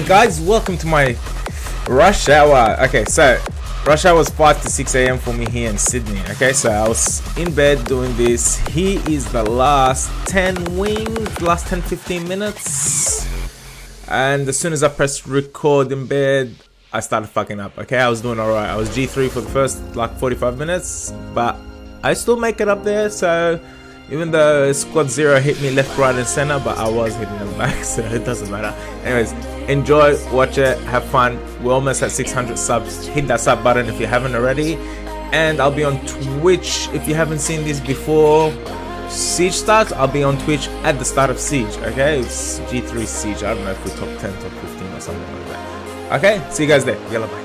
Hey guys, welcome to my rush hour. Okay, so rush hour was 5 to 6 a.m. for me here in Sydney. Okay, so I was in bed doing this. Here is the last 15 minutes. And as soon as I pressed record in bed, I started fucking up. Okay, I was doing alright. I was G3 for the first like 45 minutes, but I still make it up there. So even though squad 0 hit me left, right and center, but I was hitting them back, so it doesn't matter. Anyways, enjoy, watch it, have fun. We're almost at 600 subs. Hit that sub button if you haven't already. And I'll be on Twitch if you haven't seen this before Siege starts. I'll be on Twitch at the start of Siege. Okay, it's G3 Siege. I don't know if we're top 10, top 15 or something like that. Okay, see you guys there. Yellow bye.